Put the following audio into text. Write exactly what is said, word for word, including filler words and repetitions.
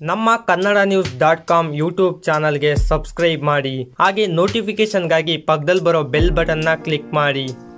ನಮ್ಮ Kannada news dot com YouTube ಚಾನಲ್ಗೆ subscribe ಮಾಡಿ, ಹಾಗೆ ನೋಟಿಫಿಕೇಶನ್ಗಾಗಿ ಪಕ್ಕದಲ್ಲಿ ಬರೋ ಬೆಲ್ ಬಟನ್ನ ಕ್ಲಿಕ್ ಮಾಡಿ.